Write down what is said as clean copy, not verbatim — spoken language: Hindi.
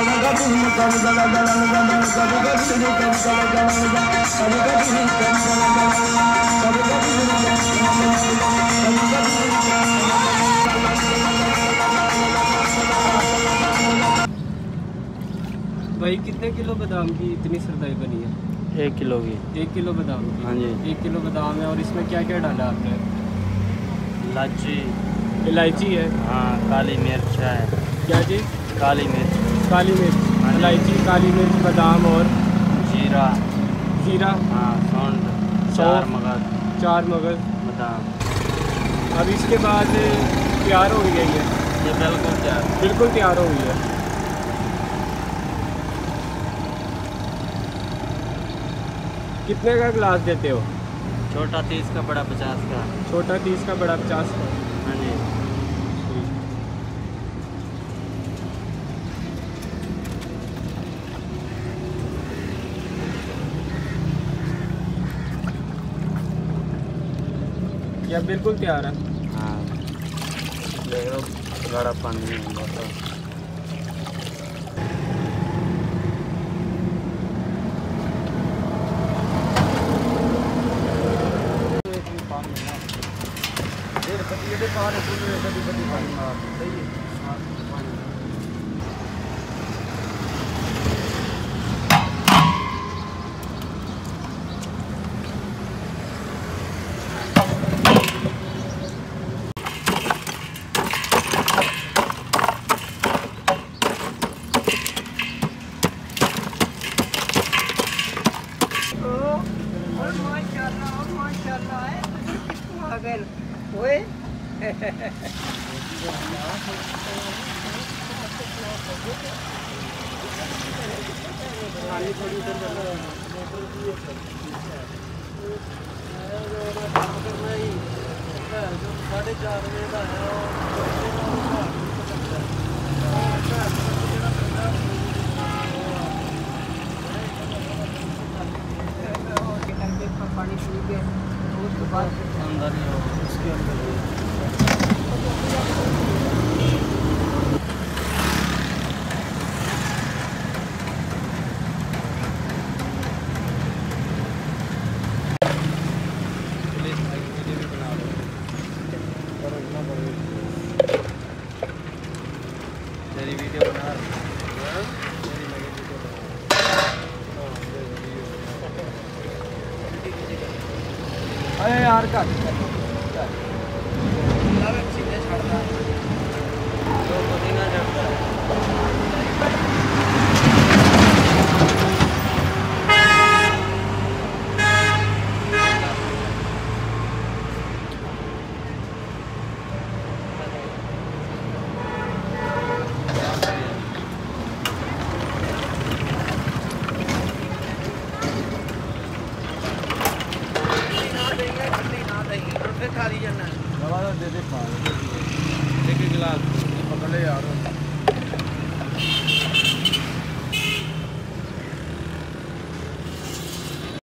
भाई कितने किलो बादाम की इतनी सरदाई बनी है? 1 किलो की। 1 किलो बादाम की? हाँ जी। 1 किलो बादाम है। और इसमें क्या क्या डाला आपने? इलायची है। हाँ, काली मिर्च है। क्या चीज़? काली मिर्च। काली मिर्च, इलायची, काली मिर्च, बादाम और जीरा। जीरा। हाँ, सौंठ, 4 मगज। 4 मगज बादाम। अब इसके बाद तैयार हो गई है ये बिल्कुल तैयार। बिल्कुल तैयार हो गई है। कितने का गिलास देते हो? छोटा 30 का, बड़ा 50 का। छोटा 30 का, बड़ा 50 का। हाँ जी। ये बिल्कुल तैयार है। हाँ, देखो गाढ़ा पानी है बहुत। पानी पी के उसके बाद अंदर ही हो, उसके अंदर ही। तेरी वीडियो बना रहा अरे यार का